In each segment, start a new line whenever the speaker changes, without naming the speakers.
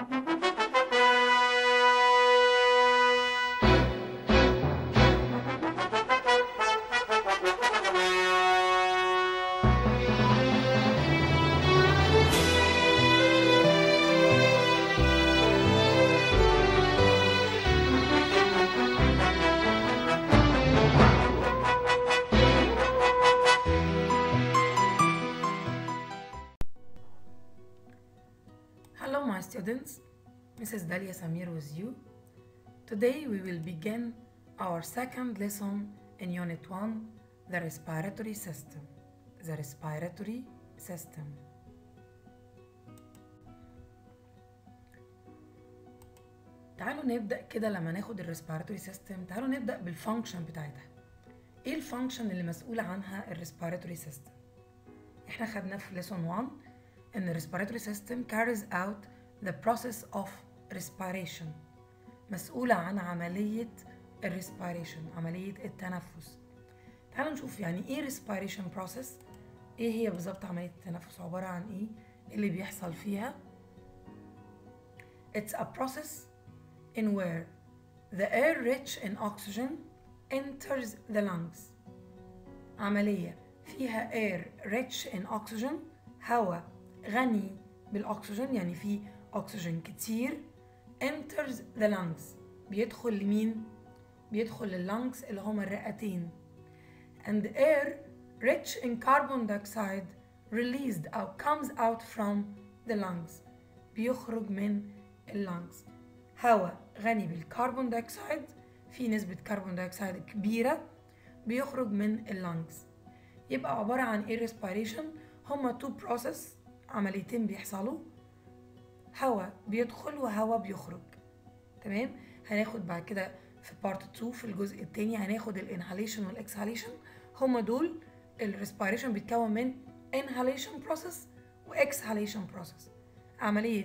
Hello my students, Mrs. Dalia Samir with you. Today we will begin our second lesson in Unit 1, the respiratory system. The respiratory system. تعالوا نبدأ كده لما ناخد الريسبيراتوري سيستم، تعالوا نبدأ بالفانكشن بتاعتها. ايه الفانكشن اللي مسؤول عنها الريسبيراتوري سيستم؟ احنا خدنا في lesson 1 ان الريسبيراتوري سيستم carries out the process of respiration، مسؤولة عن عملية الريسبيريشن، عملية التنفس. تعالوا نشوف يعني ايه respiration process، ايه هي بالظبط عملية التنفس، عبارة عن ايه اللي بيحصل فيها. It's a process in where the air rich in oxygen enters the lungs. عملية فيها air rich in oxygen، هواء غني بالأكسجين، يعني فيه أكسجين كتير. enters the lungs، بيدخل لمين؟ بيدخل لللنجز اللي هما الرئتين. and air rich in carbon dioxide released أو comes out from the lungs، بيخرج من اللنجز. هواء غني بالكربون دايوكسيد، في نسبة كربون دايوكسيد كبيرة، بيخرج من اللنجز. يبقى عبارة عن ايه respiration؟ هما two process، عمليتين بيحصلوا، هواء بيدخل وهواء بيخرج. تمام؟ هناخد بعد كده في بارت 2 في الجزء الثاني هناخد الانهاليشن والاكسهاليشن. هما دول الريسبيريشن بيتكون من inhalation process واكسهاليشن process، عملية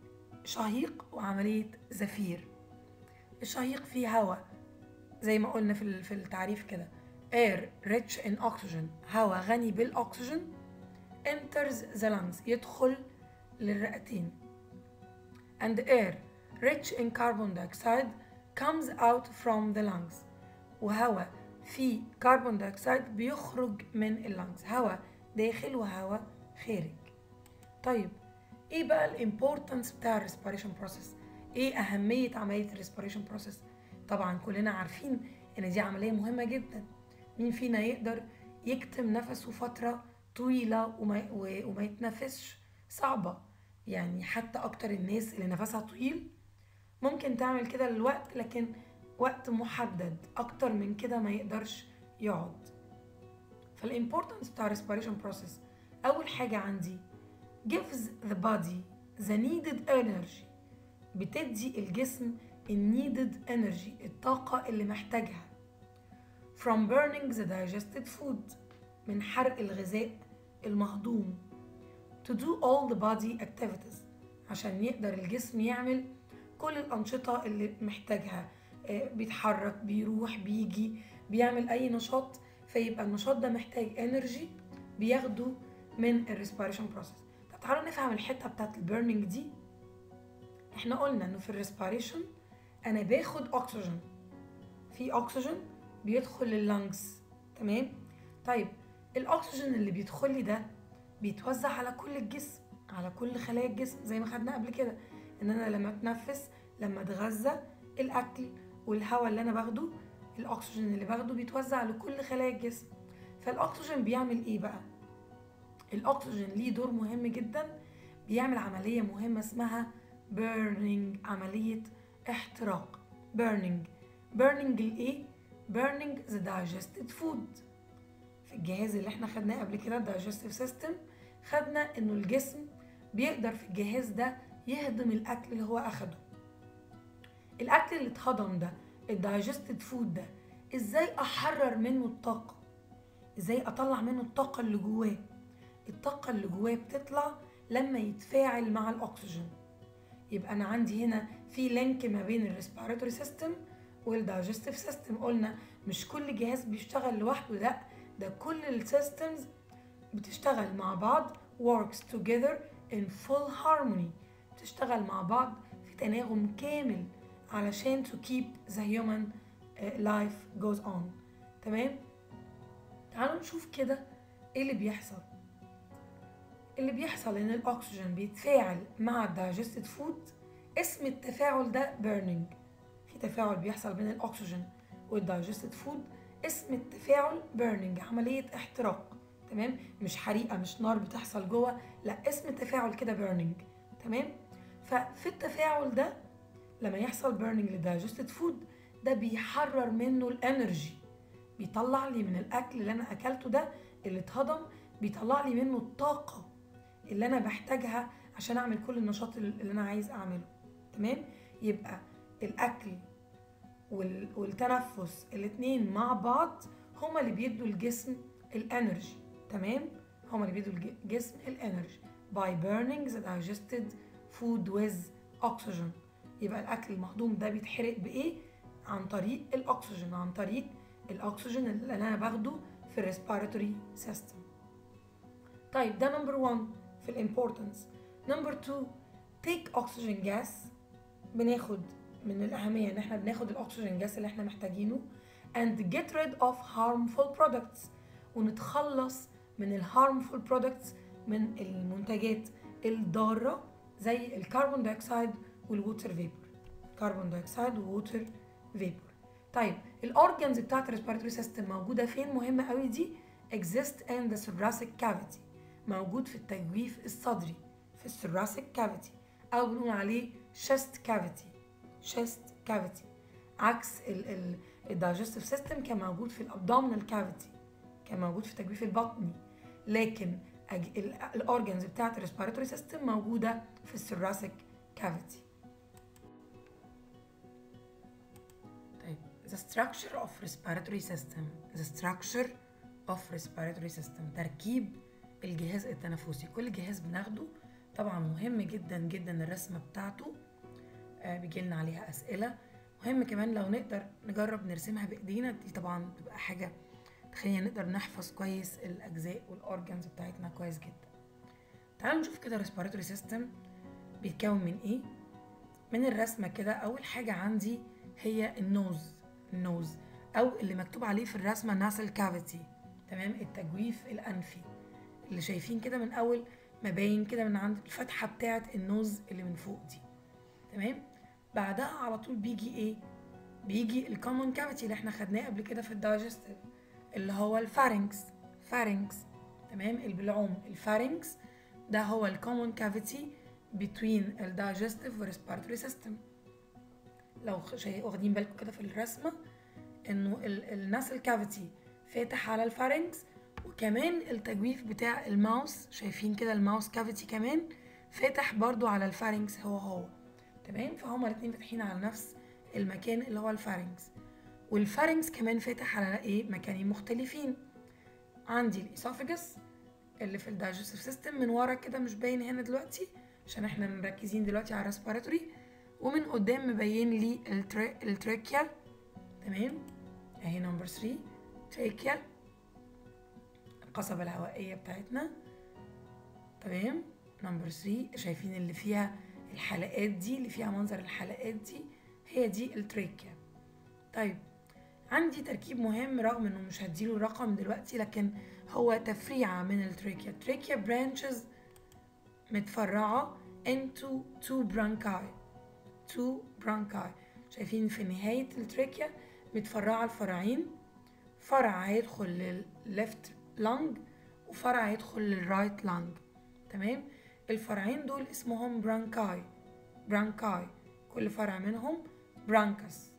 شهيق وعملية زفير. الشهيق فيه هواء زي ما قلنا في التعريف كده air rich in oxygen، هواء غني بالأكسجين. enters the lungs، يدخل للرئتين. and air rich in carbon dioxide comes out from the lungs، وهواء فيه كربون دايوكسيد بيخرج من اللنجز، هواء داخل وهواء خارج. طيب ايه بقى الامبورتنس بتاع الريسبيريشن بروسيس؟ ايه اهمية عملية الريسبيريشن بروسيس؟ طبعا كلنا عارفين ان دي عملية مهمة جدا. مين فينا يقدر يكتم نفسه فترة طويلة وما يتنفسش؟ صعبة يعني، حتى اكتر الناس اللي نفسها طويل ممكن تعمل كده للوقت، لكن وقت محدد، اكتر من كده ما يقدرش يقعد. فالامبورتنس بتاع respiration process، اول حاجة عندي gives the body the needed energy، بتدي الجسم needed energy، الطاقة اللي محتاجها. from burning the digested food، من حرق الغذاء المهضوم. to do all the body activities، عشان يقدر الجسم يعمل كل الأنشطة اللي محتاجها، بيتحرك، بيروح، بيجي، بيعمل أي نشاط، فيبقى النشاط ده محتاج energy بياخده من الريسبيريشن بروسيس. طب تعالوا نفهم الحتة بتاعت البيرنينج دي. احنا قلنا انه في الريسبيريشن انا باخد اكسجين، في اكسجين بيدخل لللنجز. تمام؟ طيب الاكسجين اللي بيدخل لي ده بيتوزع على كل الجسم، على كل خلايا الجسم، زي ما خدنا قبل كده ان انا لما اتنفس، لما اتغذى، الاكل والهواء اللي انا باخده، الاكسجين اللي باخده بيتوزع لكل خلايا الجسم. فالاكسجين بيعمل ايه بقى؟ الاكسجين ليه دور مهم جدا، بيعمل عملية مهمة اسمها burning، عملية احتراق. burning الايه؟ burning the digested food. في الجهاز اللي احنا خدناه قبل كده digestive system، خدنا انه الجسم بيقدر في الجهاز ده يهضم الاكل اللي هو اخده. الاكل اللي اتهضم ده، الدايجستد فود ده، ازاي احرر منه الطاقة؟ ازاي اطلع منه الطاقة اللي جواه؟ الطاقة اللي جواه بتطلع لما يتفاعل مع الاكسجين. يبقى انا عندي هنا في لينك ما بين الريسبيراتوري سيستم والدايجستيف سيستم. قلنا مش كل جهاز بيشتغل لوحده، لا، ده كل السيستمز بتشتغل مع بعض، works together in full harmony، تشتغل مع بعض في تناغم كامل علشان to keep the human life goes on. تمام؟ تعالوا نشوف كده ايه اللي بيحصل. اللي بيحصل ان الاكسجين بيتفاعل مع الدايجستد فود. اسم التفاعل ده burning. في تفاعل بيحصل بين الاكسجين والدايجستد فود، اسم التفاعل burning، عملية احتراق. تمام؟ مش حريقة، مش نار بتحصل جوه، لا، اسم التفاعل كده burning. تمام؟ ففي التفاعل ده لما يحصل burning للدايجستد فود، ده بيحرر منه الانرجي، بيطلع لي من الاكل اللي انا اكلته ده اللي اتهضم، بيطلع لي منه الطاقة اللي انا بحتاجها عشان اعمل كل النشاط اللي انا عايز اعمله. تمام؟ يبقى الاكل والتنفس الاتنين مع بعض هما اللي بيدوا الجسم الانرجي. تمام؟ هما اللي بيدوا الجسم الانرجي by burning the digested food with oxygen. يبقى الاكل المهضوم ده بيتحرق بايه؟ عن طريق الاكسجين، عن طريق الاكسجين اللي انا باخده في الريسبيراتوري سيستم. طيب ده نمبر 1 في الامبورتنس. نمبر 2 take oxygen gas. بناخد من الأهمية إن إحنا بناخد الأكسجين جاس اللي إحنا محتاجينه and get rid of harmful products، ونتخلص من ال harmful products، من المنتجات الضارة زي الكربون دايوكسيد والووتر فيبور. كربون دايوكسيد وووتر فيبور. طيب الأورجنز بتاعت الريسبيراتوري سيستم موجودة فين؟ مهمة قوي دي. exist in the thoracic cavity، موجود في التجويف الصدري، في الثوراسيك كافيتي، أو بنقول عليه chest cavity. chest cavity عكس الدايجستيف سيستم كان موجود في الابدومينال كافيتي، كان موجود في التجويف البطني، لكن الاورجنز بتاعت الريسبيراتوري سيستم موجوده في الثوراسيك كافيتي. طيب the structure of respiratory system. the structure of respiratory system تركيب الجهاز التنفسي. كل جهاز بناخده طبعا مهم جدا جدا الرسمه بتاعته، بيجي لنا عليها اسئله. مهم كمان لو نقدر نجرب نرسمها بايدينا، دي طبعا بتبقى حاجه تخلينا نقدر نحفظ كويس الاجزاء والاورجنز بتاعتنا كويس جدا. تعالوا نشوف كده الريسبيراتوري سيستم بيتكون من ايه. من الرسمه كده اول حاجه عندي هي النوز او اللي مكتوب عليه في الرسمه ناسل كافيتي. تمام؟ التجويف الانفي اللي شايفين كده من اول ما باين كده من عند الفتحه بتاعه النوز اللي من فوق دي. تمام؟ بعدها على طول بيجي ايه؟ بيجي الكومن كافيتي اللي احنا خدناه قبل كده في الدايجستيف، اللي هو الفارنكس. تمام؟ البلعوم الفارنكس ده هو الكومن كافيتي between الدايجستيف والريسبيراتوري سيستم. لو واخدين بالكم كده في الرسمه انه الناسل كافيتي فاتح على الفارنكس، وكمان التجويف بتاع الماوس، شايفين كده الماوس كافيتي كمان فاتح برضو على الفارنكس هو. تمام؟ فهما الاتنين فاتحين على نفس المكان اللي هو الفارنكس، والفارنكس كمان فاتح على ايه؟ مكانين مختلفين. عندي الاسوفاجس اللي في الدايجستيف سيستم من ورا كده، مش باين هنا دلوقتي عشان احنا مركزين دلوقتي على الريسبيراتوري، ومن قدام مبين لي التراكيا. تمام؟ اهي نمبر 3 تراكيا، القصبة الهوائية بتاعتنا. تمام؟ نمبر 3 شايفين اللي فيها الحلقات دي، اللي فيها منظر الحلقات دي، هي دي التراكيا. طيب عندي تركيب مهم رغم انه مش هديله الرقم دلوقتي، لكن هو تفريعة من التراكيا. التراكيا برانشز متفرعة into two bronchi. شايفين في نهاية التراكيا متفرعة الفرعين، فرع هيدخل للليفت لانج وفرع هيدخل للرايت لانج. تمام؟ الفرعين دول اسمهم برانكاي، كل فرع منهم برانكس.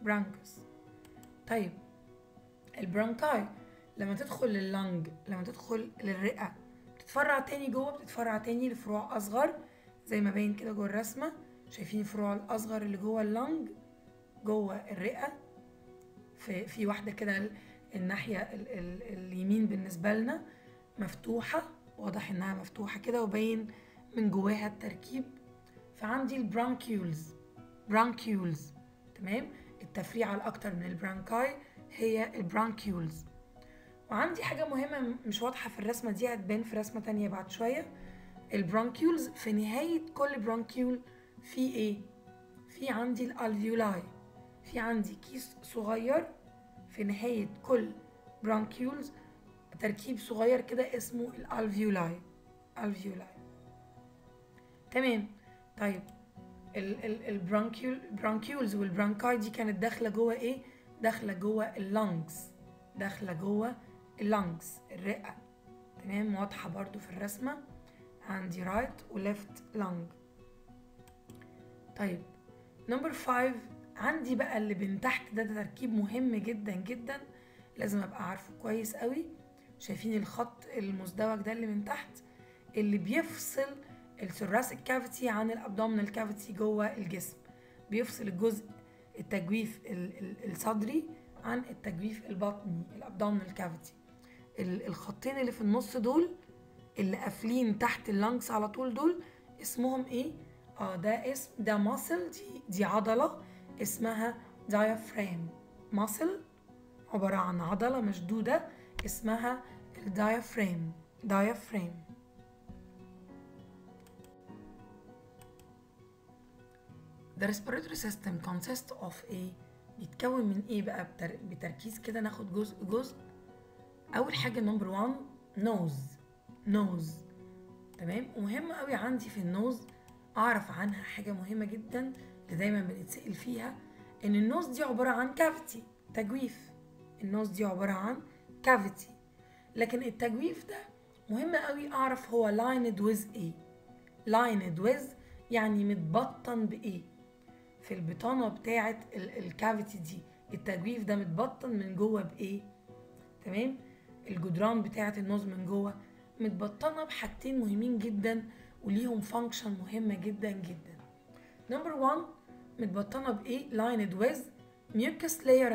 طيب البرانكاي لما تدخل لللنج، لما تدخل للرئة، بتتفرع تاني جوه، بتتفرع تاني لفروع أصغر زي ما باين كده جوه الرسمة. شايفين الفروع الأصغر اللي جوه اللنج جوه الرئة، في واحدة كده الناحية اليمين بالنسبة لنا مفتوحة، واضح انها مفتوحة كده وباين من جواها التركيب. فعندي البرانكيولز. تمام؟ التفريعة الأكتر من البرانكاي هي البرانكيولز. وعندي حاجة مهمة مش واضحة في الرسمة دي، هتبان في رسمة تانية بعد شوية. البرونكيولز في نهاية كل برونكيول في ايه؟ في عندي الالفيولاي، في عندي كيس صغير في نهاية كل برونكيولز، تركيب صغير كده اسمه الالفيولاي. تمام. طيب البرونكيولز والبرونكاي دي كانت داخله جوه ايه؟ داخله جوه اللنجز، الرئه. تمام، واضحه برضو في الرسمه، عندي رايت وليفت لنج. طيب نمبر 5 عندي بقى اللي من تحت ده تركيب مهم جدا جدا، لازم ابقى عارفه كويس قوي. شايفين الخط المزدوج ده اللي من تحت، اللي بيفصل الثوراسيك كافيتي عن الابدومينال كافيتي جوه الجسم، بيفصل الجزء التجويف الصدري عن التجويف البطني الابدومينال كافيتي. الخطين اللي في النص دول اللي قافلين تحت اللنجز على طول، دول اسمهم ايه؟ ده ماسل، دي عضله اسمها diaphragm. ماسل عباره عن عضله مشدوده اسمها الدايافرام. The respiratory system consists of ايه؟ بيتكون من ايه بقى بتركيز كده، ناخد جزء جزء. اول حاجه نمبر 1 نوز. تمام، ومهم قوي عندي في النوز اعرف عنها حاجه مهمه جدا اللي دايما بنتسال فيها، ان النوز دي عباره عن كافيتي، تجويف. النوز دي عباره عن كافيتي، لكن التجويف ده مهم قوي اعرف هو lined with ايه. lined with يعني متبطن بايه. في البطانه بتاعه الكافيتي دي التجويف ده متبطن من جوه بايه؟ تمام، الجدران بتاعه النوز من جوه متبطنه بحاجتين مهمين جدا وليهم فانكشن مهمه جدا جدا. نمبر 1 متبطنه بايه؟ lined with mucus layer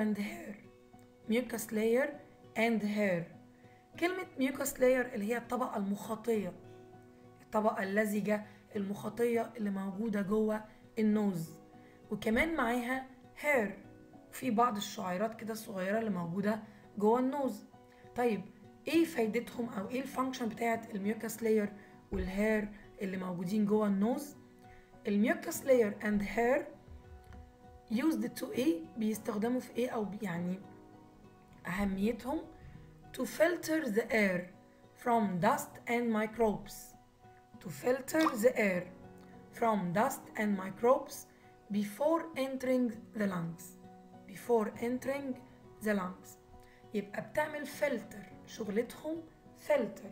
and hair. كلمة mucus layer اللي هي الطبقة المخاطية، الطبقة اللزجة المخاطية اللي موجودة جوه النوز، وكمان معاها hair، في بعض الشعيرات كده الصغيرة اللي موجودة جوه النوز. طيب ايه فايدتهم او ايه الفانكشن بتاعت الميوكس لاير والهير اللي موجودين جوه النوز؟ الميوكس لاير and hair used to ايه؟ بيستخدموا في ايه، او يعني اهميتهم to filter the air from dust and microbes. To filter the air from dust and microbes before entering the lungs. يبقى بتعمل فلتر، شغلتهم فلتر،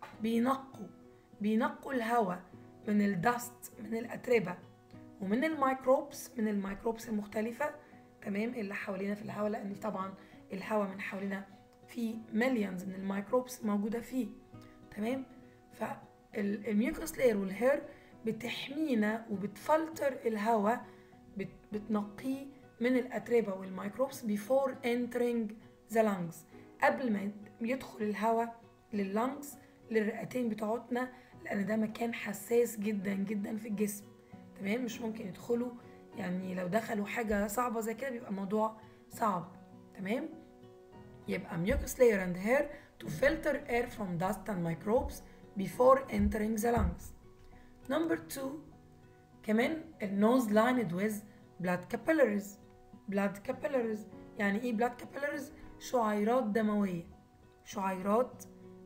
بينقوا الهواء من الدست، من الأتربة، ومن الميكروبس، من الميكروبس المختلفة. تمام، اللي حوالينا في الهواء، لأن طبعا الهواء من حوالينا في مليونز من الميكروبس موجودة فيه. تمام، فالميوكس لاير والهير بتحمينا وبتفلتر الهواء، بتنقيه من الأتربة والميكروبس before entering the lungs، قبل ما يدخل الهواء لللنجز، للرئتين بتوعتنا، لأن ده مكان حساس جدا جدا في الجسم. تمام، مش ممكن يدخلوا، يعني لو دخلوا حاجة صعبة زي كده بيبقى الموضوع صعب. تمام، يبقى mucus layer and hair to filter air from dust and microbes before entering the lungs. Number 2 كمان النوز lined with blood capillaries. يعني ايه blood capillaries؟ شعيرات دموية. الشعيرات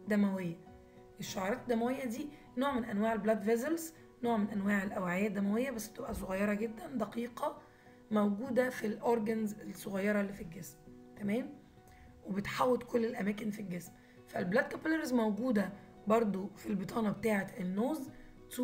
الدموية دي نوع من انواع البلاد فيزلز، نوع من انواع الاوعية الدموية، بس بتبقى صغيرة جدا دقيقة، موجودة في الاورجنز الصغيرة اللي في الجسم. تمام، وبتحوط كل الاماكن في الجسم. فالبلاد كابيلاريز موجودة برضو في البطانة بتاعة النوز to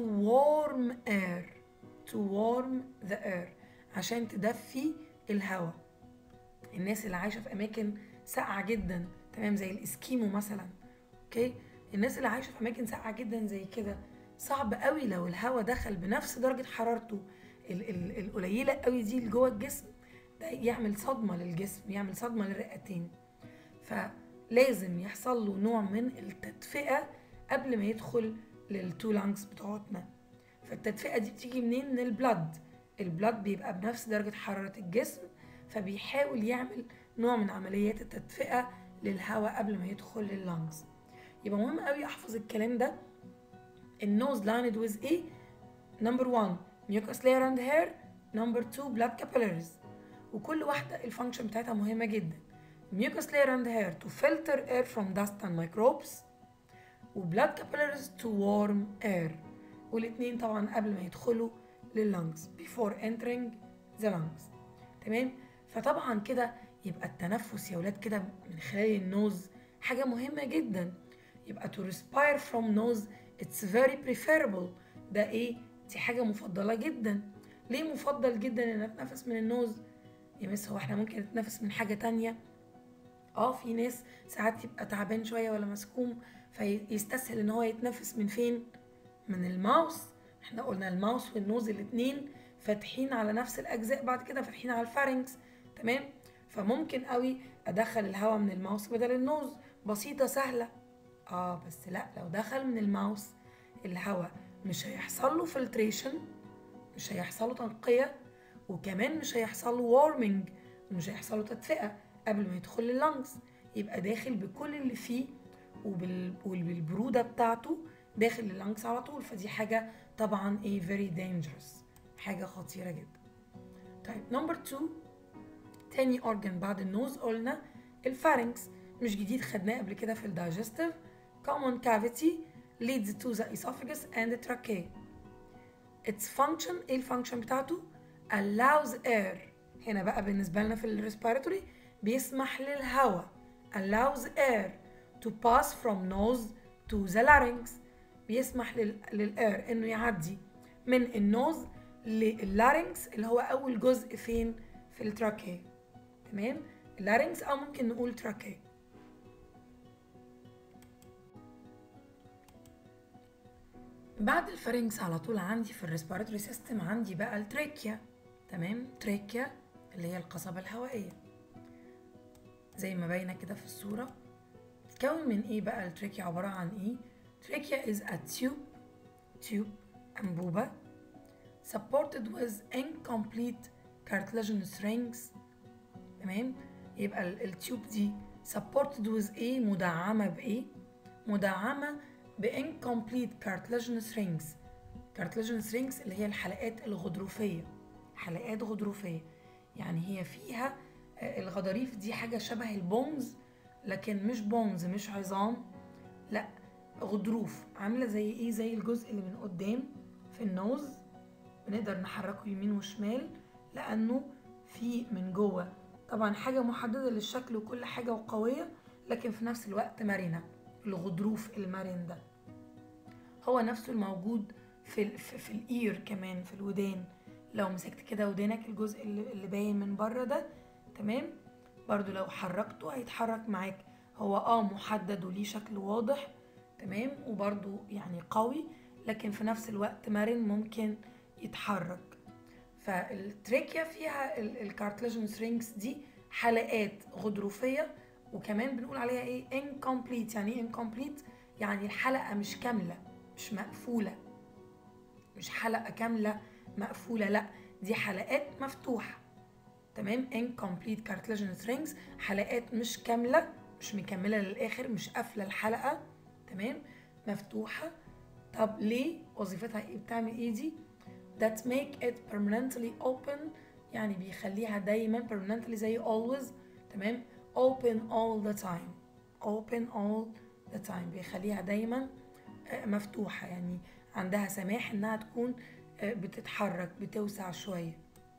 warm the air، عشان تدفي الهواء. الناس اللي عايشة في اماكن ساقعة جدا، تمام، زي الاسكيمو مثلا، اوكي، الناس اللي عايشة في اماكن ساقعة جدا زي كده، صعب قوي لو الهواء دخل بنفس درجة حرارته القليلة قوي دي لجوه الجسم، ده يعمل صدمة للجسم، يعمل صدمة للرئتين. فلازم يحصل له نوع من التدفئة قبل ما يدخل للتو لانجز بتوعتنا. فالتدفئة دي بتيجي منين؟ من البلاد بيبقى بنفس درجة حرارة الجسم، فبيحاول يعمل نوع من عمليات التدفئة للهواء قبل ما يدخل لللانجز. يبقى مهم قوي احفظ الكلام ده النوز lined with ايه؟ number 1 mucus layer and hair. number 2 blood capillaries. وكل واحدة الفانكشن بتاعتها مهمة جدا. mucus layer and hair to filter air from dust and microbes، و blood capillaries to warm air. والاتنين طبعا قبل ما يدخلوا لللنجز before entering the lungs. تمام؟ فطبعا كده يبقى التنفس يا ولاد كده من خلال النوز حاجة مهمة جدا. يبقى to respire from nose it's very preferable. ده ايه؟ دي حاجة مفضلة جدا. ليه مفضل جدا ان اتنفس من النوز؟ يا مس هو احنا ممكن نتنفس من حاجة تانية؟ في ناس ساعات يبقى تعبان شوية ولا مسكوم فيستسهل ان هو يتنفس من فين؟ من الماوس. احنا قلنا الماوس والنوز الاتنين فاتحين على نفس الاجزاء، بعد كده فاتحين على الفارنكس. تمام؟ فممكن قوي ادخل الهواء من الماوس بدل النوز، بسيطة سهلة. بس لا، لو دخل من الماوس الهواء مش هيحصل له فلتريشن، مش هيحصل له تنقية، وكمان مش هيحصل له وارمنج، ومش هيحصل له تدفئة قبل ما يدخل اللنجز. يبقى داخل بكل اللي فيه وبالبرودة بتاعته داخل اللنجز على طول. فدي حاجة طبعا ايه very dangerous، حاجة خطيرة جدا. طيب نمبر 2 تاني organ بعد النوز قلنا الفارنكس. مش جديد، خدناه قبل كده في الدايجستيف. common cavity leads to the esophagus and the trachea. its function ايه الفانكشن بتاعته؟ allows air. هنا بقى بالنسبة لنا في الريسبيراتوري بيسمح للهواء allows air to pass from nose to the larynx. بيسمح للاير انه يعدي من النوز لللارynx اللي هو اول جزء فين؟ في التراكيه. تمام؟ اللارynx او ممكن نقول تراكيه. بعد الفارنكس على طول عندي في الريسبيراتوري سيستم عندي بقى التراكيا. تمام؟ تراكيا اللي هي القصبة الهوائية زي ما باينة كده في الصورة. تتكون من ايه بقى التراكيا؟ عبارة عن ايه؟ تراكيا is a tube أنبوبة supported with incomplete cartilaginous rings. تمام؟ يبقى التيوب دي supported with ايه؟ مدعمة بايه؟ مدعمة ب incomplete cartilaginous rings. cartilaginous rings اللي هي الحلقات الغضروفية. حلقات غضروفية يعني هي فيها الغضاريف دي حاجة شبه البونز، لكن مش بونز، مش عظام، لا غضروف عاملة زي ايه؟ زي الجزء اللي من قدام في النوز بنقدر نحركه يمين وشمال لأنه في من جوه طبعا حاجة محددة للشكل وكل حاجة وقوية، لكن في نفس الوقت مرنة. الغضروف المرن ده هو نفسه الموجود في الإير كمان، في الودان. لو مسكت كده ودانك الجزء اللي باين من بره ده، تمام، برضو لو حركته هيتحرك معاك. هو محدد وليه شكل واضح، تمام، وبرضو يعني قوي، لكن في نفس الوقت مرن ممكن يتحرك. فالتراكيا فيها الكارتلاجينوس رينجز دي حلقات غضروفية، وكمان بنقول عليها ايه؟ incomplete. يعني ايه incomplete؟ يعني الحلقة مش كاملة، مش مقفولة، مش حلقة كاملة مقفولة، لا دي حلقات مفتوحة. تمام؟ incomplete cartilaginous rings، حلقات مش كاملة، مش مكملة للآخر، مش قافلة الحلقة، تمام؟ مفتوحة. طب ليه؟ وظيفتها ايه؟ بتعمل ايه دي؟ that make it permanently open، يعني بيخليها دايما permanently زي always، تمام؟ open all the time، open all the time، بيخليها دايما مفتوحة، يعني عندها سماح انها تكون بتتحرك، بتوسع شوية.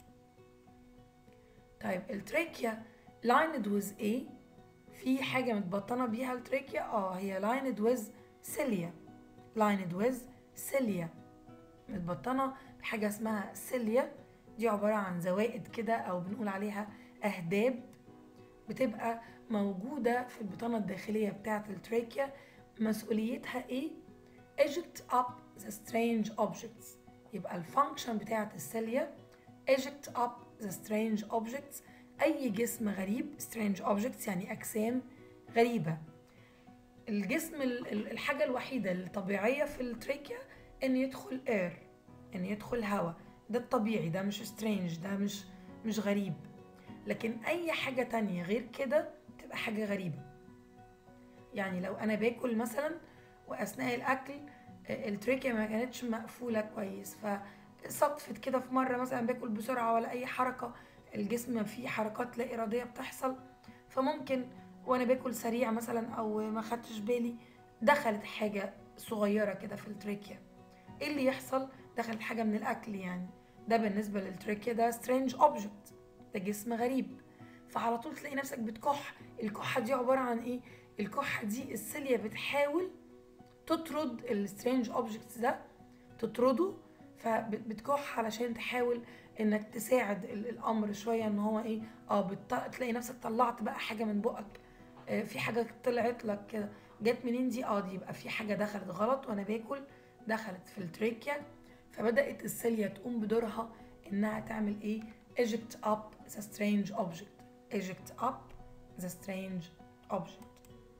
طيب التراكيا lined with ايه؟ في حاجة متبطنة بيها التراكيا؟ هي lined with cilia، lined with cilia، متبطنة بحاجة اسمها cilia. دي عبارة عن زوائد كده او بنقول عليها اهداب، بتبقى موجودة في البطانة الداخلية بتاعة التراكيا. مسؤوليتها ايه؟ eject up the strange objects. يبقى الفانكشن بتاعة السيليا eject up the strange objects، أي جسم غريب. strange objects يعني أجسام غريبة. الجسم الحاجة الوحيدة الطبيعية في التراكيا إن يدخل air، إن يدخل هواء، ده الطبيعي، ده مش strange، ده مش غريب. لكن أي حاجة تانية غير كده تبقى حاجة غريبة. يعني لو أنا باكل مثلا وأثناء الأكل التراكية ما كانتش مقفولة كويس، فصدفت كده في مرة مثلا باكل بسرعة ولا أي حركة، الجسم فيه حركات لا إرادية بتحصل، فممكن وأنا باكل سريع مثلا أو ما خدتش بالي دخلت حاجة صغيرة كده في التراكية. إيه اللي يحصل؟ دخلت حاجة من الأكل يعني. ده بالنسبة للتراكية ده strange object، ده جسم غريب. فعلى طول تلاقي نفسك بتكح. الكحة دي عبارة عن إيه؟ الكحة دي السيليا بتحاول تطرد السترينج اوبجكتس ده، تطرده، فبتكح علشان تحاول انك تساعد الامر شويه ان هو ايه، تلاقي نفسك طلعت بقى حاجه من بقك، في حاجه طلعت لك كده، جت منين دي؟ دي يبقى في حاجه دخلت غلط وانا باكل، دخلت في التريكيا، فبدات السيليا تقوم بدورها انها تعمل ايه؟ eject up the strange object. eject up the strange object.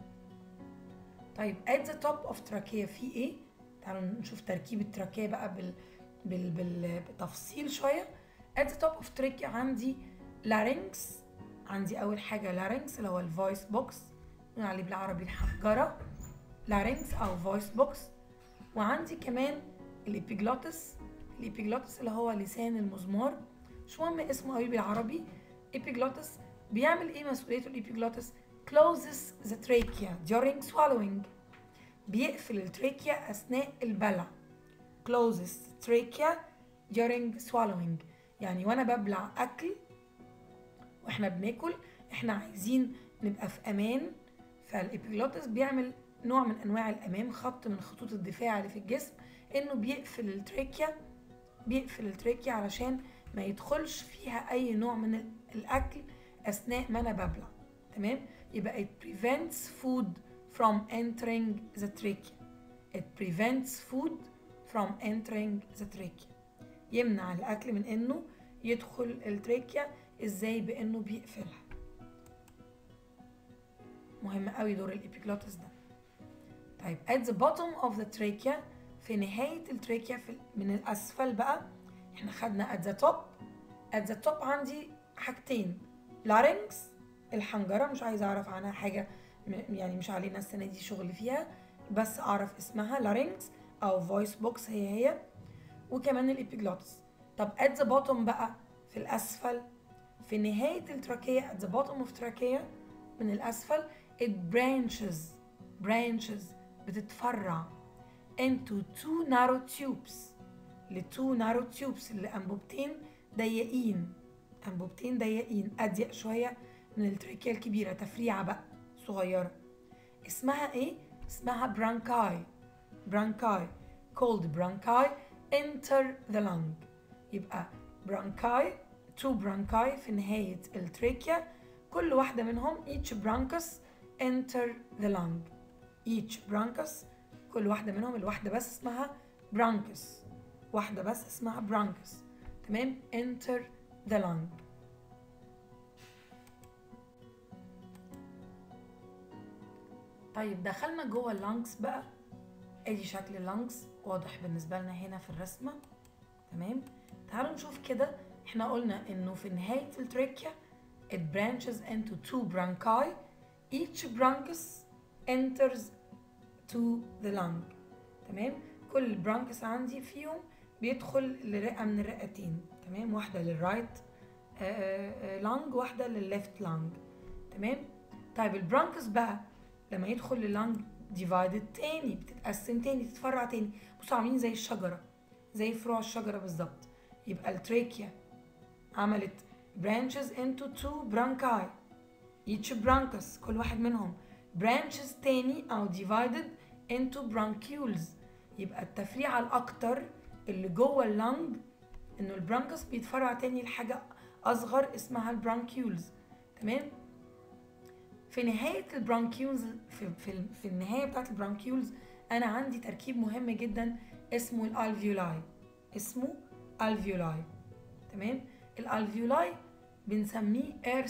طيب at the top of trachea في ايه؟ تعالوا نشوف تركيب التراكية بقى بالتفصيل شوية. at the top of trachea عندي larynx، عندي أول حاجة larynx اللي هو الفويس بوكس، بنقول عليه بالعربي الحنجرة، larynx أو فويس بوكس. وعندي كمان الإبيجلوتس، الإبيجلوتس اللي هو لسان المزمار، مش مهم اسمه قوي بالعربي. إبيجلوتس بيعمل ايه؟ مسؤوليته الإبيجلوتس closes the trachea during swallowing، بيقفل التراكيا أثناء البلع. closes trachea during swallowing، يعني وأنا ببلع أكل وإحنا بناكل إحنا عايزين نبقى في أمان، فالإبيجلوتس بيعمل نوع من أنواع الأمان، خط من خطوط الدفاع اللي في الجسم، إنه بيقفل التراكيا علشان ما يدخلش فيها أي نوع من الأكل أثناء ما أنا ببلع. تمام؟ يبقى it prevents food from entering the trachea. It prevents food from entering the trachea. يمنع الأكل من إنه يدخل التراكيا. إزاي؟ بإنه بيقفلها. مهم قوي دور الإبيجلوتس ده. طيب at the bottom of the trachea، في نهاية التراكيا من الأسفل بقى، إحنا خدنا at the top. at the top عندي حاجتين، larynx الحنجرة، مش عايزة أعرف عنها حاجة يعني، مش علينا السنة دي شغل فيها، بس أعرف اسمها larynx أو voice box هي. وكمان الإبيجلوتس. طب at the bottom بقى في الأسفل، في نهاية التراكية at the bottom of trachea من الأسفل it branches بتتفرع into two narrow tubes، two narrow tubes اللي أنبوبتين ضيقين، أضيق شوية من التراكية الكبيرة، تفريعة بقى صغيرة. اسمها ايه؟ اسمها برانكاي called برانكاي enter the lung. يبقى برانكاي، two برانكاي في نهاية التراكية، كل واحدة منهم each bronchus enter the lung. each bronchus، كل واحدة منهم، الواحدة بس اسمها bronchus، واحدة بس اسمها bronchus. تمام؟ enter the lung. طيب دخلنا جوه اللانجز بقى، ادي شكل اللانجز واضح بالنسبه لنا هنا في الرسمه. تمام؟ تعالوا نشوف كده. احنا قلنا انه في نهايه التراكيا it branches into two bronchi، each bronchus enters to the lung. تمام؟ كل برانكس عندي فيهم بيدخل لرئه من الرئتين. تمام؟ واحده للرايت لانج، واحده للليفت لانج. تمام؟ طيب البرانكس بقى لما يدخل لللانج ديفايدد تاني، بتتقسم تاني، تتفرع تاني. بصوا عاملين زي الشجره، زي فروع الشجره بالظبط. يبقى التراكيا عملت branches into two bronchi، each bronchus كل واحد منهم branches تاني او divided into bronchioles. يبقى التفريعه الاكتر اللي جوه اللانج انه البرانكس بيتفرع تاني لحاجه اصغر اسمها البرونكيولز. تمام؟ في نهايه البرونكيولز، في النهايه بتاعت البرونكيولز انا عندي تركيب مهم جدا اسمه الالفيولاي، اسمه الفيولاي. تمام؟ الالفيولاي بنسميه اير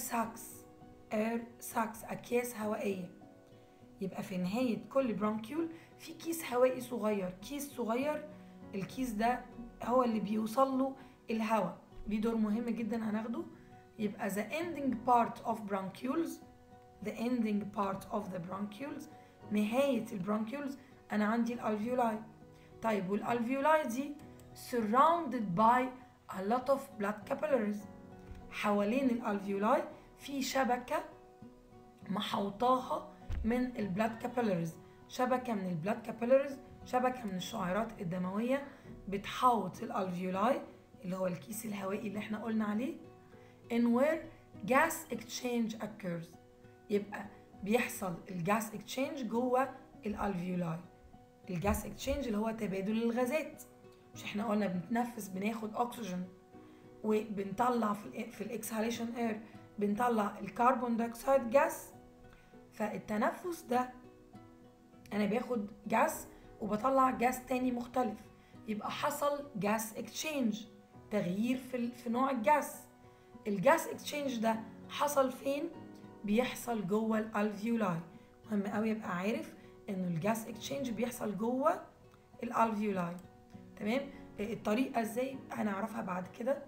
ساكس، اكياس هوائيه. يبقى في نهايه كل برونكيول في كيس هوائي صغير، كيس صغير، الكيس ده هو اللي بيوصل له الهواء، ليه دور مهم جدا هناخده. يبقى the ending part of bronchioles، نهاية البرونكيولز أنا عندي الألفيولاي. طيب والالفيولاي دي surrounded by a lot of blood capillaries. حوالين الالفيولاي في شبكة محوطاها من البلاد كابيلاريز، شبكة من البلاد كابيلاريز، شبكة من الشعيرات الدموية بتحوط الالفيولاي اللي هو الكيس الهوائي اللي احنا قلنا عليه in where gas exchange occurs. يبقى بيحصل الجاس اكتشينج جوه الالفيولاي. الجاس اكتشينج اللي هو تبادل الغازات، مش احنا قلنا بنتنفس بناخد اكسجين وبنطلع في الاكسهاليشن اير بنطلع الكربون دايوكسيد جاس. فالتنفس ده انا باخد جاس وبطلع جاس تاني مختلف، يبقى حصل جاس اكتشينج، تغيير في نوع الجاس. الجاس اكتشينج ده حصل فين؟ بيحصل جوه الالفيولاي. مهم قوي يبقى عارف انه الجاس اكتشينج بيحصل جوه الالفيولاي. تمام؟ الطريقه ازاي هنعرفها بعد كده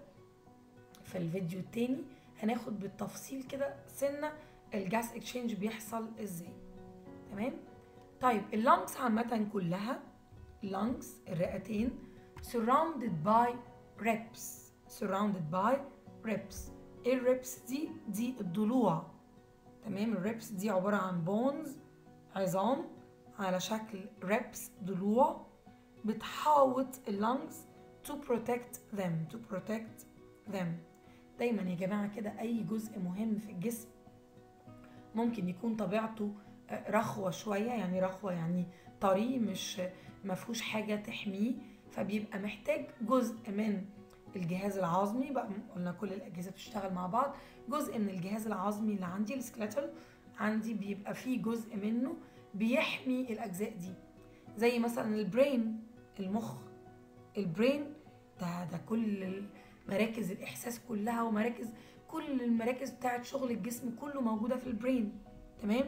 في الفيديو التاني، هناخد بالتفصيل كده سنه الجاس اكتشينج بيحصل ازاي. تمام؟ طيب اللنجز عامه كلها، اللنجز الرئتين surrounded by ribs. surrounded by ribs. ايه الريبس دي؟ دي الضلوع. تمام؟ الريبس دي عباره عن بونز، عظام على شكل ريبس، ضلوع بتحاوط اللنجز to protect them. to protect them. دايما يا جماعه كده اي جزء مهم في الجسم ممكن يكون طبيعته رخوه شويه، يعني رخوه يعني طري، مش مفهوش حاجه تحميه، فبيبقى محتاج جزء من الجهاز العظمي. بقى قلنا كل الاجهزه بتشتغل مع بعض، جزء من الجهاز العظمي اللي عندي السكليتال عندي بيبقى فيه جزء منه بيحمي الاجزاء دي، زي مثلا البرين، المخ. البرين ده كل مراكز الاحساس كلها ومراكز كل المراكز بتاعت شغل الجسم كله موجوده في البرين. تمام؟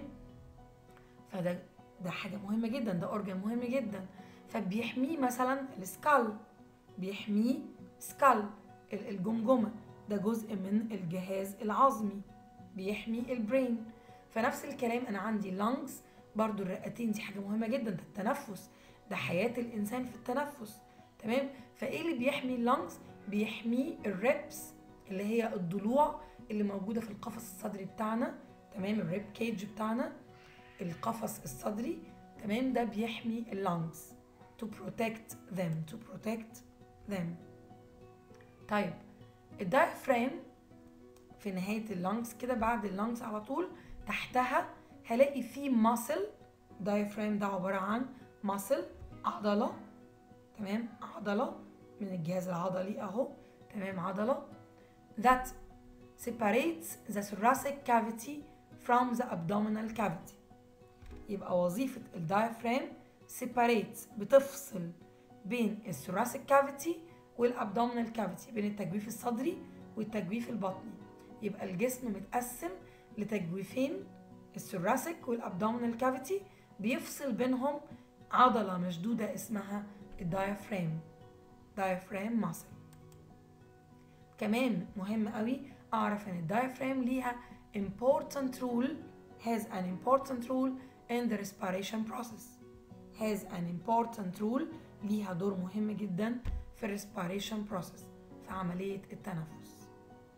ده حاجه مهمه جدا، ده اورجان مهم جدا، فبيحميه. مثلا السكال بيحميه، سكال الجمجمه ده جزء من الجهاز العظمي بيحمي البرين. فنفس الكلام انا عندي اللنجز برضو، الرئتين دي حاجه مهمه جدا، ده التنفس، ده حياه الانسان في التنفس. تمام؟ فايه اللي بيحمي اللنجز؟ بيحميه الريبس اللي هي الضلوع اللي موجوده في القفص الصدري بتاعنا. تمام؟ الريب كيج بتاعنا، القفص الصدري. تمام؟ ده بيحمي اللنجز to protect them. to protect them. طيب الدايفرام في نهايه اللنجز كده، بعد اللنجز على طول تحتها هلاقي فيه ماسل. دايفرام ده عباره عن ماسل، عضله. تمام؟ عضله من الجهاز العضلي اهو. تمام؟ عضله that separates the thoracic cavity from the abdominal cavity. يبقى وظيفه الدايفرام separates، بتفصل بين الثوراسيك كافيتي والابدومينال كافيتي، بين التجويف الصدري والتجويف البطني. يبقى الجسم متقسم لتجويفين، الثوراسيك والابدومينال كافيتي، بيفصل بينهم عضله مشدوده اسمها الدايفرام. دايفرام ماسل. كمان مهم قوي اعرف ان الدايفرام ليها important role has an important role in the respiration process. has an important role، ليها دور مهم جدا في ال respiration process، في عملية التنفس.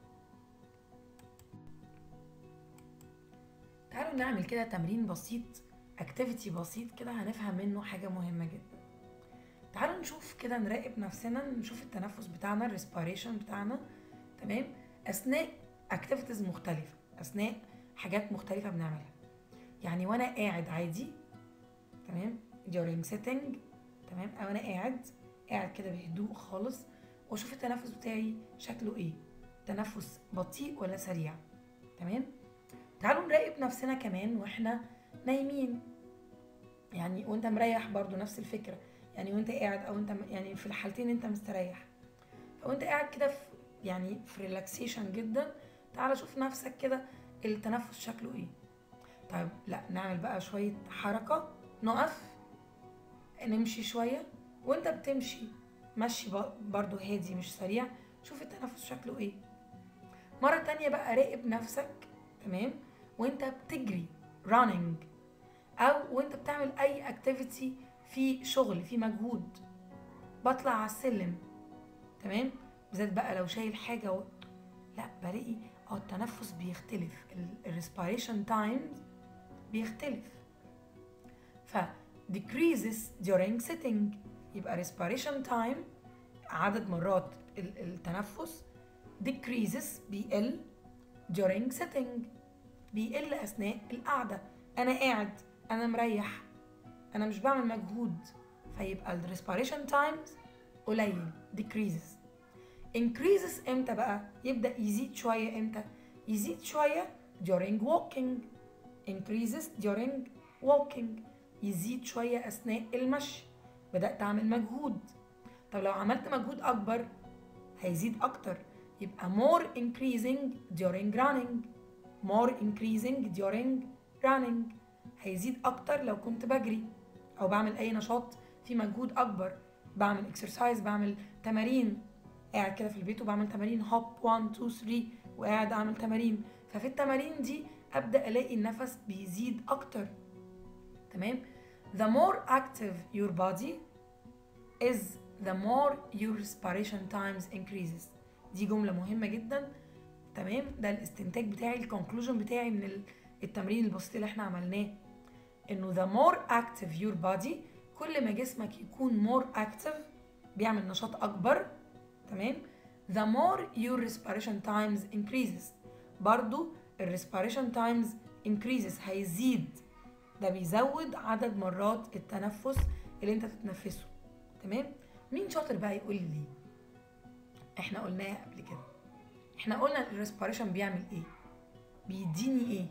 تعالوا نعمل كده تمرين بسيط، activity بسيط كده هنفهم منه حاجة مهمة جدا. تعالوا نشوف كده، نراقب نفسنا، نشوف التنفس بتاعنا، ال respiration بتاعنا. تمام؟ أثناء activities مختلفة، أثناء حاجات مختلفة بنعملها. يعني وأنا قاعد عادي، تمام؟ during sitting، تمام؟ أو أنا قاعد كده بهدوء خالص، وأشوف التنفس بتاعي شكله إيه، تنفس بطيء ولا سريع. تمام؟ تعالوا نراقب نفسنا كمان وإحنا نايمين، يعني وأنت مريح برضو نفس الفكرة، يعني وأنت قاعد أو أنت يعني في الحالتين أنت مستريح. فوأنت قاعد كده يعني في ريلاكسيشن جدا، تعالى شوف نفسك كده التنفس شكله إيه. طيب لا، نعمل بقى شوية حركة، نقف، نمشي شوية، وانت بتمشي مشي برضو هادي مش سريع، شوف التنفس شكله ايه. مرة تانية بقى راقب نفسك، تمام؟ وانت بتجري running، او وانت بتعمل اي activity في شغل، في مجهود، بطلع على السلم، تمام؟ بالذات بقى لو شايل حاجه لا بلاقي التنفس بيختلف، الريسبيريشن تايمز بيختلف. ف decreases during sitting، يبقى respiration time عدد مرات التنفس decreases بيقل during sitting، بيقل اثناء القعده. انا قاعد، انا مريح، انا مش بعمل مجهود، فيبقى ال respiration times قليل decreases. increases امتى بقى؟ يبدأ يزيد شوية امتى؟ يزيد شوية during walking. increases during walking، يزيد شوية أثناء المشي، بدأت أعمل مجهود. طب لو عملت مجهود أكبر هيزيد أكتر، يبقى more increasing during running. more increasing during running، هيزيد أكتر لو كنت بجري أو بعمل أي نشاط فيه مجهود أكبر، بعمل exercise، بعمل تمارين، قاعد كده في البيت وبعمل تمارين هوب 1 2 3 وقاعد اعمل تمارين، ففي التمارين دي ابدا الاقي النفس بيزيد اكتر، تمام؟ the more active your body is the more your respiration times increases. دي جمله مهمه جدا، تمام؟ ده الاستنتاج بتاعي، الكونكلوجن بتاعي من التمرين البسيط اللي احنا عملناه، انه the more active your body، كل ما جسمك يكون more active بيعمل نشاط اكبر، تمام؟ the more your respiration times increases. برضو ال respiration times increases هيزيد، ده بيزود عدد مرات التنفس اللي انت تتنفسه، تمام؟ مين شاطر بقى يقول لي؟ احنا قلناها قبل كده، احنا قلنا ال respiration بيعمل ايه؟ بيديني ايه؟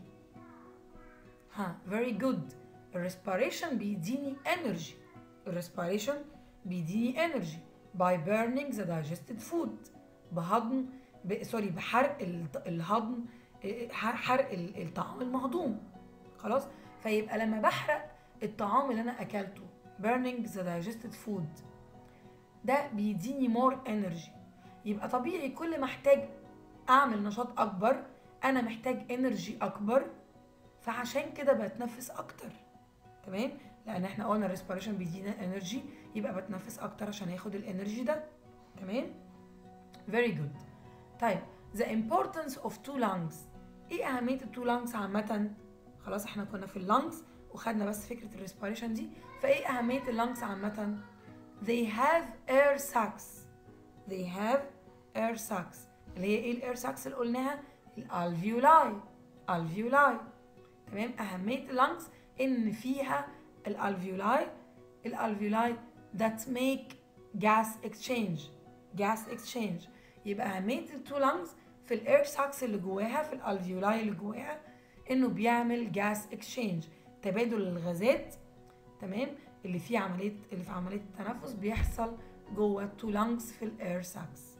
very good. ال respiration بيديني energy. ال respiration بيديني energy by burning the digested food، بهضم بحرق الهضم، حرق الطعام المهضوم، خلاص؟ فيبقى لما بحرق الطعام اللي انا اكلته burning the digested food، ده بيديني more energy. يبقى طبيعي كل ما احتاج اعمل نشاط اكبر انا محتاج energy اكبر، فعشان كده بتنفس اكتر، تمام؟ لان احنا قلنا الريسبيريشن بيدينا انرجي، يبقى بتنفس اكتر عشان ياخد الانرجي ده، تمام؟ very good. طيب the importance of two lungs، ايه اهميه التو lungs عامه؟ خلاص احنا كنا في اللانجز وخدنا بس فكره الريسبيريشن دي، فايه اهميه اللانجز عامه؟ they have air sacs. they have air sacs، اللي هي ايه الاير sacs اللي قلناها؟ الالفيولاي. الفيولاي، تمام؟ اهميه اللانجز ان فيها الالفيولاي that make gas exchange. gas exchange، يبقى اهميه التو لانجز في الاير ساكس اللي جواها، في الالفيولاي اللي جواها، انه بيعمل gas exchange، تبادل الغازات، تمام؟ اللي في عمليه التنفس بيحصل جوه التو لانجز في الاير ساكس.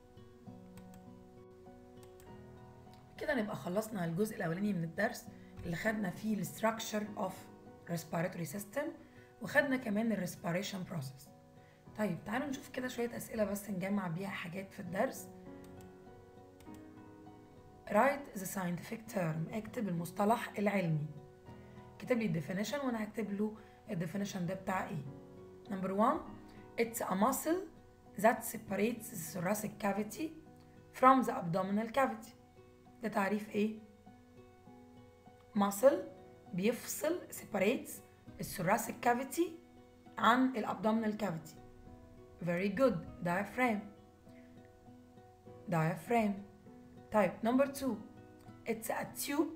كده نبقى خلصنا الجزء الاولاني من الدرس اللي خدنا فيه الستراكشر اوف respiratory system، وخدنا كمان الريسبيريشن بروسيس. طيب تعالوا نشوف كده شويه اسئله بس نجمع بيها حاجات في الدرس. write the scientific term، اكتب المصطلح العلمي. كتب لي الديفينيشن وانا هكتب له الديفينيشن ده بتاع ايه. نمبر 1 it's a muscle that separates the thoracic cavity from the abdominal cavity. ده تعريف ايه؟ muscle بيفصل separates الثوراسيك كافيتي عن الابدومينال كافيتي. very good. diaphragm. diaphragm. طيب number 2 it's a tube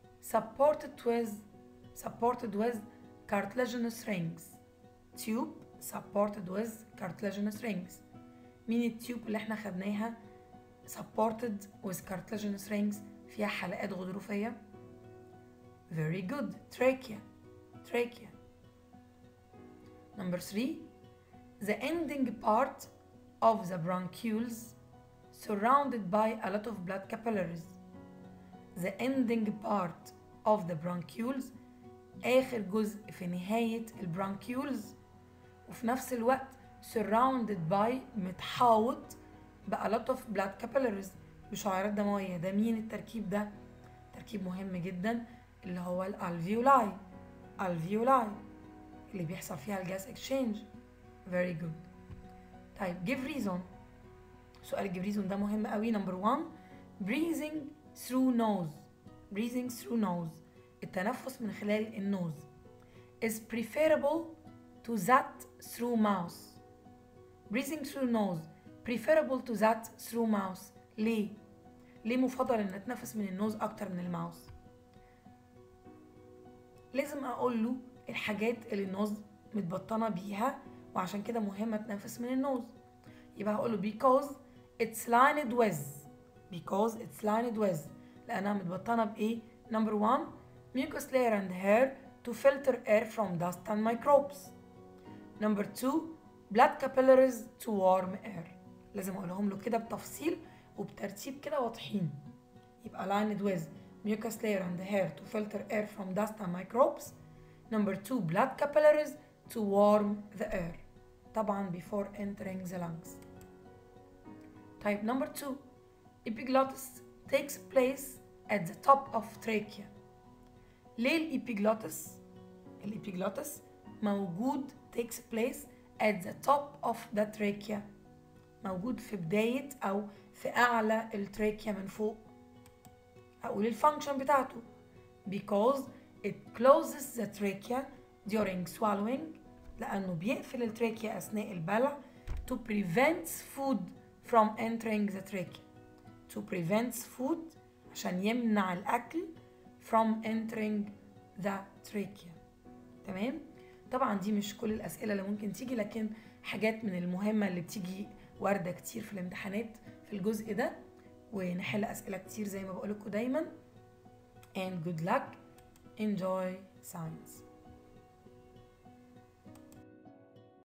supported with cartilaginous rings. tube supported with cartilaginous rings. مين التيوب اللي احنا خدناها supported with cartilaginous rings فيها حلقات غضروفية؟ very good. trachea. trachea. Number 3 the ending part of the bronchioles surrounded by a lot of blood capillaries. the ending part of the bronchioles آخر جزء في نهاية البرونكيولز، وفي نفس الوقت surrounded by متحاوط ب a lot of blood capillaries بشعيرات دموية. ده مين التركيب ده؟ تركيب مهم جدا اللي هو الالفيولاي. الفيولاي اللي بيحصل فيها الجاس اكسشينج. very good. طيب give reason. سؤال give reason ده مهم قوي. نمبر 1 breathing through nose. breathing through nose التنفس من خلال النوز is preferable to that through mouth. breathing through nose preferable to that through mouth. ليه مفضل ان اتنفس من النوز اكتر من الماوث؟ لازم اقول له الحاجات اللي النوز متبطنه بيها وعشان كده مهم اتنفس من النوز. يبقى هقول له because it's lined with لانها متبطنه بايه؟ نمبر 1 mucus layer and hair to filter air from dust and microbes. نمبر 2 blood capillaries to warm air. لازم اقولهم له كده بتفصيل وبترتيب كده واضحين. يبقى lined with mucus layer and hair to filter air from dust and microbes. Number 2 blood capillaries to warm the air. طبعا before entering the lungs. طيب number 2 epiglottis takes place at the top of trachea. ليه الإبيجلوتس موجود takes place at the top of the trachea؟ موجود في بداية أو في أعلى التراكيا من فوق. أقول الفانكشن بتاعته because it closes the trachea during swallowing لأنه بيقفل التراكيا أثناء البلع to prevent food from entering the trachea. to prevent food عشان يمنع الأكل from entering the trachea. تمام؟ طبعا دي مش كل الأسئلة اللي ممكن تيجي لكن حاجات من المهمة اللي بتيجي واردة كتير في الامتحانات في الجزء ده ونحل أسئلة كتير زي ما بقولكوا دايما. and good luck. enjoy science.